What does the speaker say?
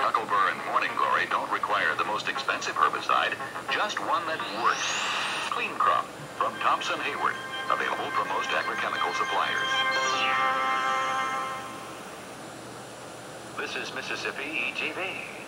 Huckleburr and Morning Glory don't require the most expensive herbicide, just one that works. Clean Crop from Thompson Hayward. Available from most agrochemical suppliers. This is Mississippi ETV.